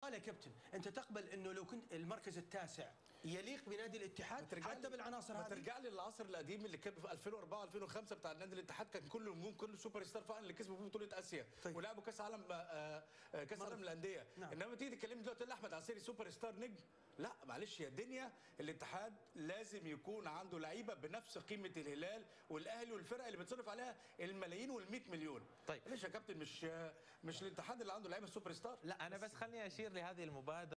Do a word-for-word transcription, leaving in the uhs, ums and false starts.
سؤال يا كابتن، انت تقبل انه لو كنت المركز التاسع يليق بنادي الاتحاد حتى بالعناصر هذه؟ ما ترجع لي للعصر القديم اللي كان في ألفين وأربعة ألفين وخمسة بتاع نادي الاتحاد، كان كل نجوم كل سوبر ستار فعلا اللي كسبوا فيه بطوله اسيا. طيب. ولعبوا كاس عالم آه كاس عالم الانديه. نعم. انما تيجي تكلمني دلوقتي تقول لي احمد عسيري سوبر ستار نجم؟ لا معلش يا الدنيا، الاتحاد لازم يكون عنده لعيبه بنفس قيمه الهلال والاهلي والفرق اللي بتصرف عليها الملايين وال100 مليون. طيب ليش يا كابتن مش مش الاتحاد اللي عنده لعيبه سوبر ستار؟ لا انا بس خليني اشير لهذه المبادره.